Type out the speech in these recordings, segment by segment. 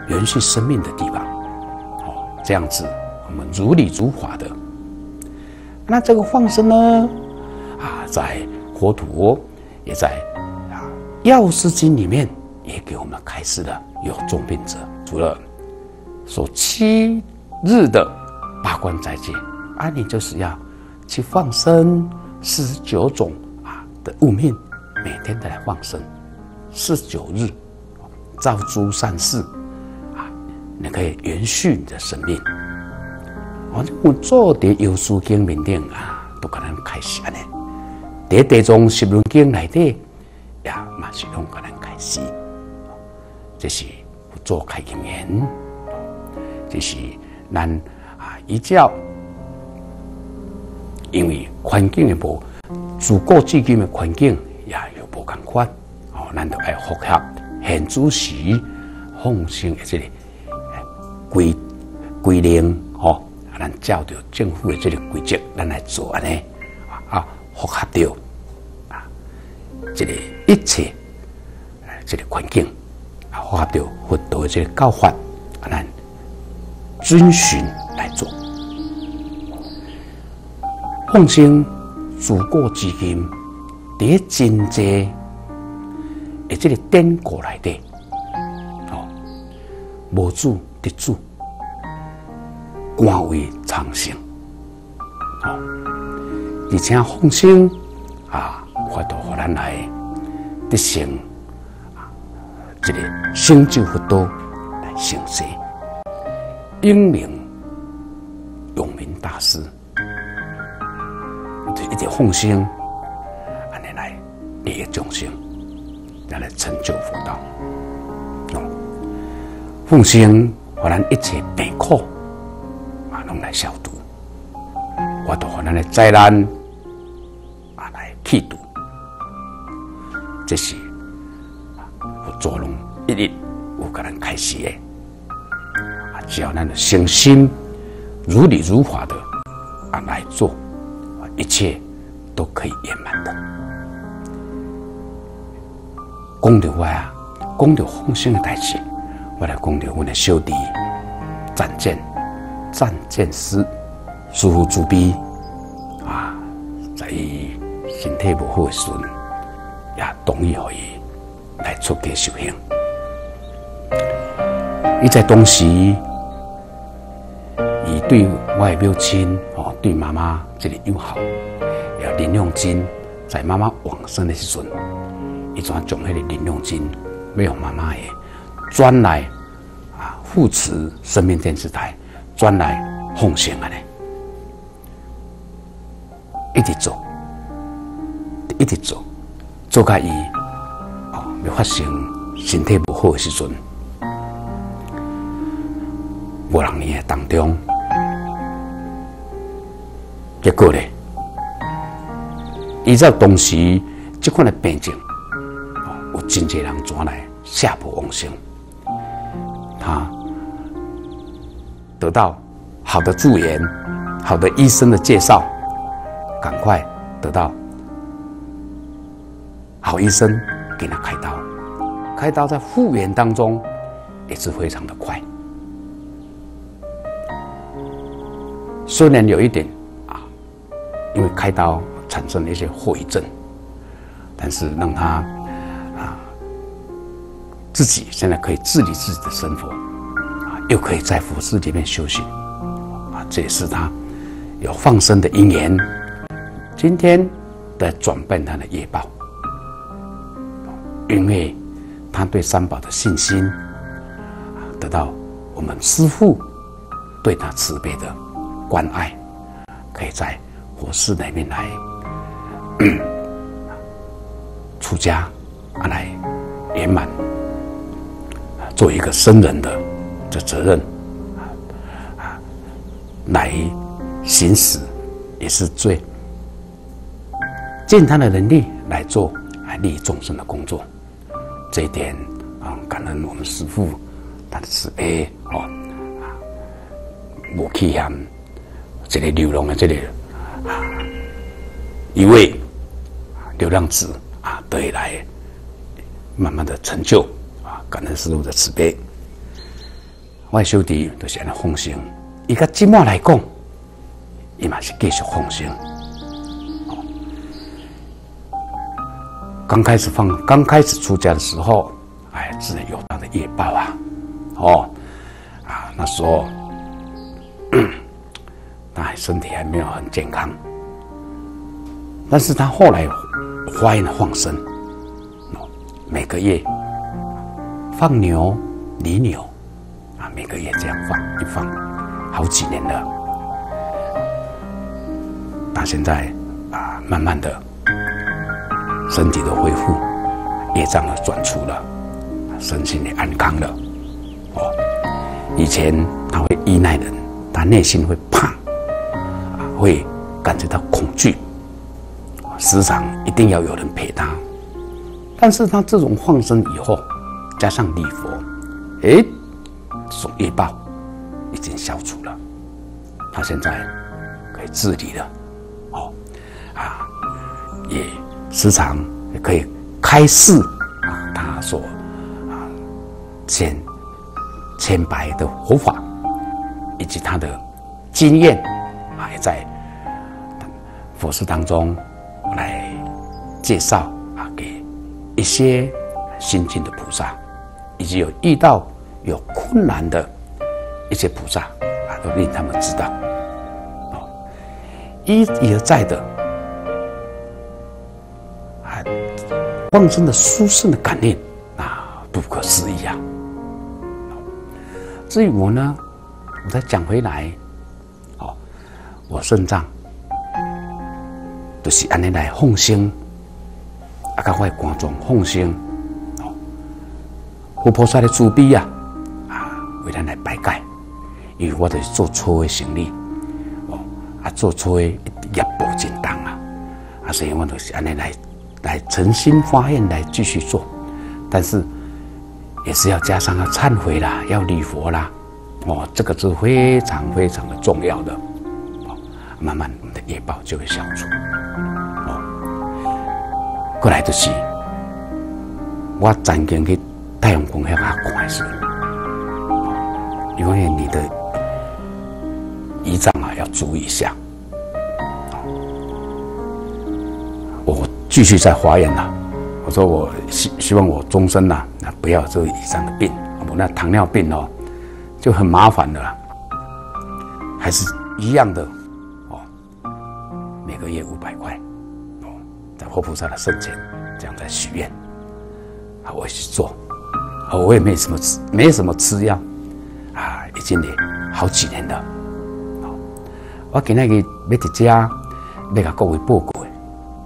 延续生命的地方。这样子我们如理如法的。那这个放生呢，在佛陀也在《药师经》里面也给我们开示了，有重病者，除了说7日的八关斋戒，你就是要去放生49种的物命，每天都来放生49日，造诸善事，你可以延续你的生命。我做在《药师经》面顶都跟咱开始安尼，在《地藏十轮经》内底也嘛是拢跟咱开始。这是做开经言，这是咱依照，因为环境的无，自古至今的环境也有无同款，咱就要符合现主时放生的这个规令，咱照着政府的这个规则，咱来做安尼，符合到这个一切这个环境，符合到佛陀的这个教法，咱遵循来做。放生自古至今，在真济的这个典故内底，无主得主，官位长生，而且放生法度互咱来得成这个成就佛道来成事，英明永明大师，就一直放生，安尼来利益众生，来成就佛道。放生互咱一切病苦，拢来消除，法度互咱的灾难来去除。这是佛祖拢一日有甲咱开始的，只要咱的诚心如理如法的来做，一切都可以圆满的。讲到讲到放生的代志，我来讲到阮的小弟战剑师师父慈悲在伊身体不好的时阵，也同意互伊来出家修行。伊在当时，伊对我的母亲对妈妈这个友好，也灵用金在妈妈往生的时阵，伊怎将迄个灵用金要用妈妈的转来扶持生命电视台，转来奉献安尼，一直做，做到伊要发生身体不好的时阵，无人年的当中，结果呢，依照当时这款的病症，有真侪人转来下步往生，他得到好的助言，好的医生的介绍，赶快得到好医生给他开刀，开刀在复原当中也是非常的快。虽然有一点因为开刀产生了一些后遗症，但是让他自己现在可以自理自己的生活，又可以在佛寺里面修行，这也是他有放生的因缘，今天在转变他的业报，因为他对三宝的信心，得到我们师父对他慈悲的关爱，可以在佛寺里面来出家来圆满做一个僧人的这责任来行使，也是最尽他的能力来做利益众生的工作。这一点感恩我们师父他的慈悲无去向这个流浪的这个一位流浪子得以来慢慢的成就感恩师父的慈悲。 我的小弟就是安尼奉生，伊甲即满来讲，伊嘛是继续奉生。刚开始出家的时候，哎，自然有他的业报啊，那时候，他身体还没有很健康，但是他后来发愿放生，每个月放牛、犁牛，每个月这样放好几年了。他现在慢慢的。身体的恢复，业障的转除了，身心也安康了。以前他会依赖人，他内心会怕，会感觉到恐惧，时常一定要有人陪他。但是他这种放生以后，加上礼佛，这种业报已经消除了，他现在可以自理了，也时常也可以开示他所千百的佛法，以及他的经验也在佛事当中来介绍给一些新进的菩萨，以及有遇到有困难的一些菩萨都令他们知道，一而再的。放生的殊胜的感应不可思议啊！至于我呢，我再讲回来，我肾脏就是安尼来放生，甲我的观众放生，佛菩萨的慈悲为咱来排解，因为我就是做错的生理，做错的业报真重所以我就是安尼来诚心发愿来继续做，但是也是要加上要忏悔啦，要礼佛啦，这个是非常非常的重要的，慢慢我们的业报就会消除。过来就是我曾经去太阳宫遐看的时候，因为你的胰脏要注意一下。我继续在发愿啦，我说我希望我终身不要这个胰脏的病，我那糖尿病就很麻烦的啦，还是一样的每个月500块在佛菩萨的圣前这样在许愿，我也去做，我也没什么吃药已经也好几年了。我今天要伫遮要甲各位报告的，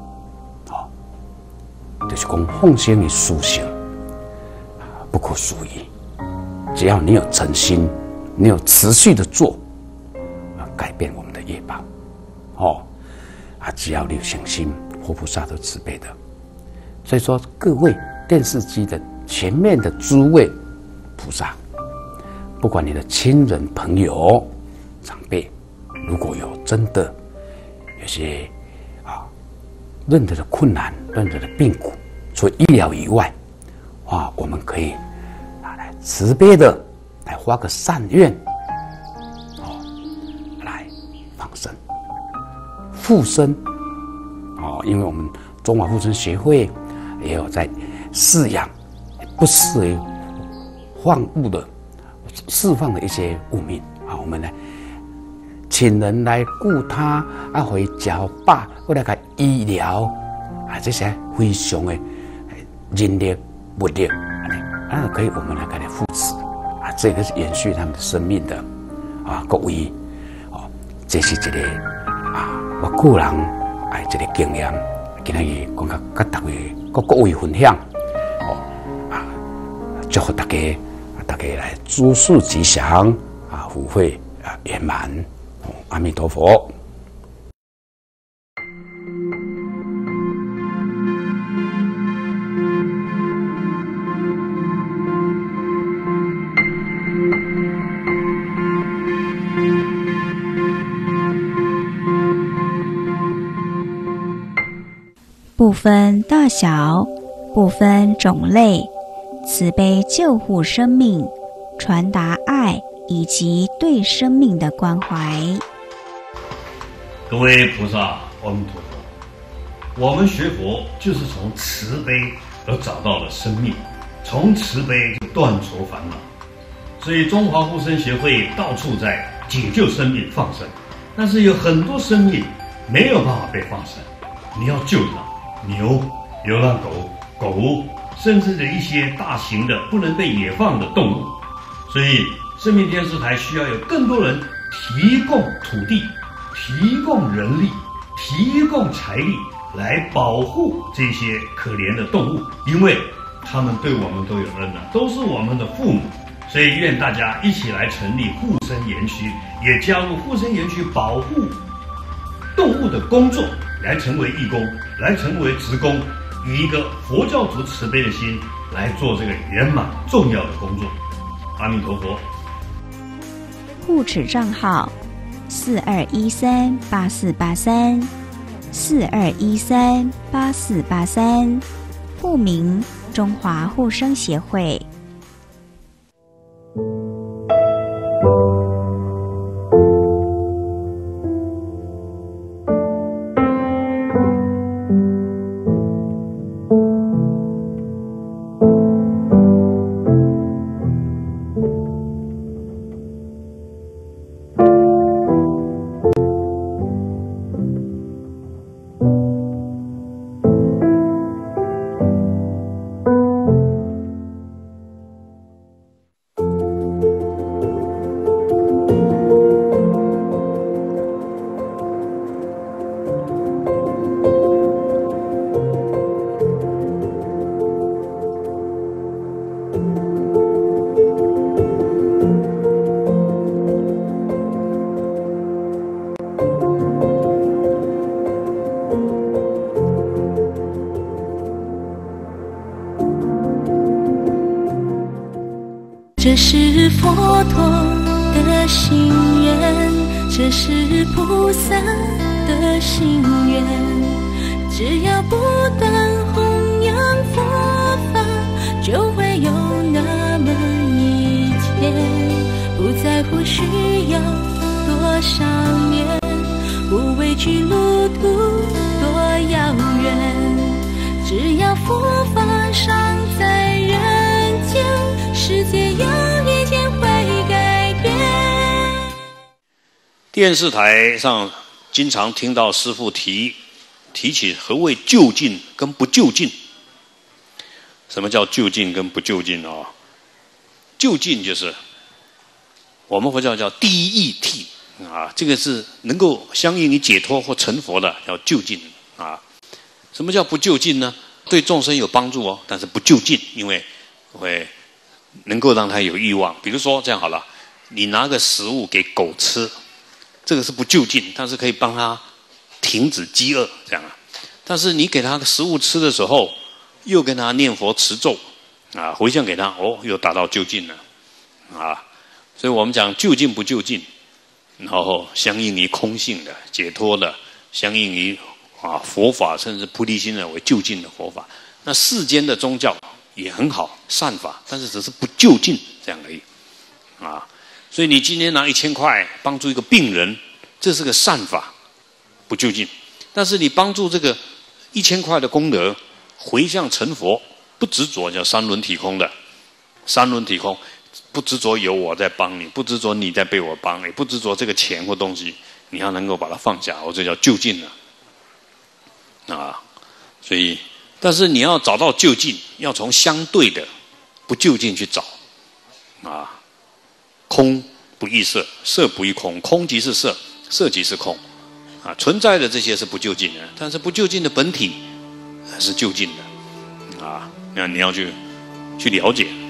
就是讲放生的殊胜不可思议。只要你有诚心，你有持续的做，改变我们的业报，只要你有信心，佛菩萨都慈悲的。所以说，各位电视机的前面的诸位菩萨，不管你的亲人、朋友、长辈，如果有真的有些任何的困难、任何的病苦，除了医疗以外，我们可以来慈悲的来发个善愿，来放生、护生，因为我们中华护生协会也有在饲养不适于放物的释放的一些物命我们呢请人来顾他回交饱，或来个医疗这些非常的人力物力可以我们来给他扶持这个是延续他们的生命的各位这是一个我个人一个经验，今日讲甲大位各位分享祝福大家来诸事吉祥福慧圆满，阿弥陀佛。 不分大小，不分种类，慈悲救护生命，传达爱， 以及对生命的关怀。 各位菩萨，阿弥陀佛。我们学佛就是从慈悲而找到了生命，从慈悲就断除烦恼。所以中华护生协会到处在解救生命、放生，但是有很多生命没有办法被放生，你要救它，牛、流浪狗，甚至的一些大型的不能被野放的动物。所以生命电视台需要有更多人提供土地、提供人力、提供财力来保护这些可怜的动物，因为他们对我们都有恩啊，都是我们的父母。所以愿大家一起来成立护生园区，也加入护生园区保护动物的工作，来成为义工，来成为职工，以一个佛教徒慈悲的心来做这个圆满重要的工作。阿弥陀佛。 护持账号：42138483，42138483，户名中华护生协会。 这是佛陀的心愿，这是菩萨的心愿。只要不断弘扬佛法，就会有那么一天，不在乎需要多少年，不畏惧路途多遥远。只要佛法尚在人间，世界有一天会改变。 电视台上经常听到师父提起何谓就近跟不就近。什么叫就近跟不就近啊？就近就是我们佛教叫第一义谛啊，这个是能够相应于解脱或成佛的，叫就近啊。什么叫不就近呢？对众生有帮助哦，但是不就近，因为会能够让他有欲望。比如说这样好了，你拿个食物给狗吃，这个是不就近，但是可以帮他停止饥饿，这样啊。但是你给他食物吃的时候，又跟他念佛持咒啊，回向给他，哦，又达到就近了啊。所以我们讲就近不就近，然后相应于空性的解脱的，相应于佛法甚至菩提心的为就近的佛法。那世间的宗教也很好，善法，但是只是不就近这样而已啊。所以你今天拿1000块帮助一个病人，这是个善法，不就近。但是你帮助这个1000块的功德回向成佛，不执着，叫三轮体空的。三轮体空，不执着有我在帮你，不执着你在被我帮你，不执着这个钱或东西，你要能够把它放下，这叫就近了啊。所以但是你要找到就近，要从相对的不就近去找啊。空不异色，色不异空，空即是色，色即是空啊。存在的这些是不就近的，但是不就近的本体是就近的啊。那你要去了解